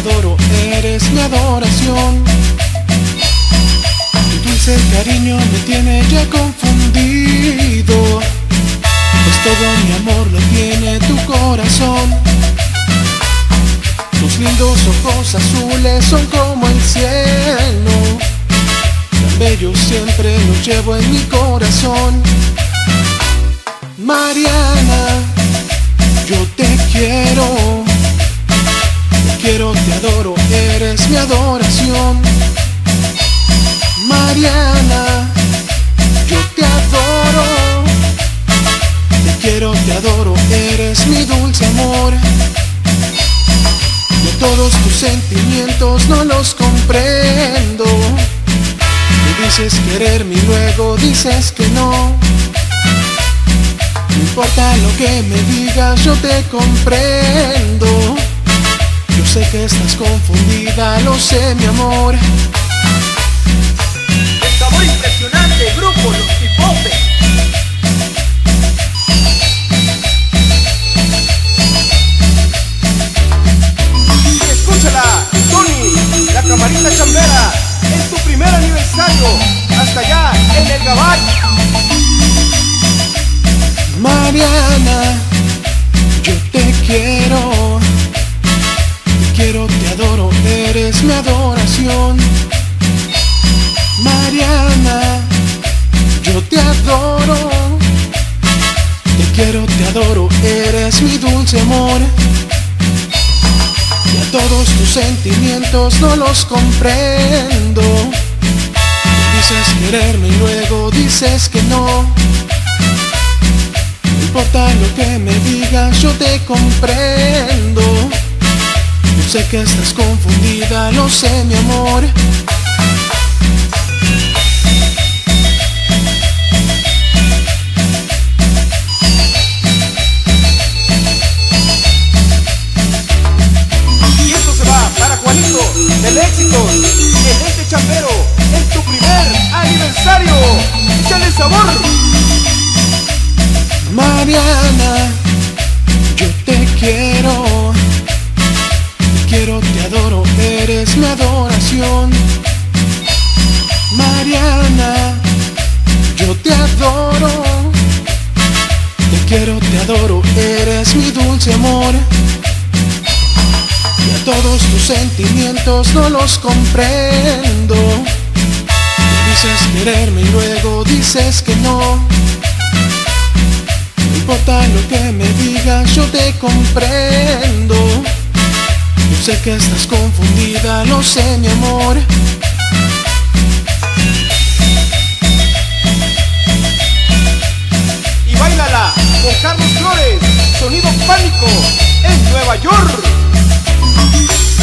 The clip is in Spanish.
adoro, eres mi adoración. Tu dulce cariño me tiene ya confundido, pues todo mi amor lo tiene tu corazón. Tus lindos ojos azules son como el cielo, tan bellos siempre los llevo en mi corazón. Mariana, yo te quiero, te adoro, eres mi adoración. Mariana, yo te adoro, te adoro, eres mi dulce amor. Yo todos tus sentimientos no los comprendo. Me dices quererme y luego dices que no. No importa lo que me digas, yo te comprendo. Yo sé que estás confundida, lo sé, mi amor. El sabor impresionante, grupo Los Pipopes. Y escúchala, Tony, la camarita chambera. Es tu primer aniversario, hasta allá en el Gabach. Mariana, yo te quiero, te adoro, eres mi adoración. Mariana, yo te adoro, te adoro, eres mi dulce amor. Y a todos tus sentimientos no los comprendo. Dices quererme y luego dices que no. No importa lo que me digas, yo te comprendo. Yo sé que estás confundida, lo sé, mi amor. Y esto se va para Juanito, del éxito, el ente chambero, en tu primer aniversario. ¡Échale sabor! Mariana, yo te quiero, te adoro, eres mi adoración. Mariana, yo te adoro, te adoro, eres mi dulce amor. Y a todos tus sentimientos no los comprendo. Dices quererme y luego dices que no. No importa lo que me digas, yo te comprendo. Yo sé que estás confundida, lo sé, mi amor. Y báilala con Carlos Flores, Sonido Pánico, en Nueva York.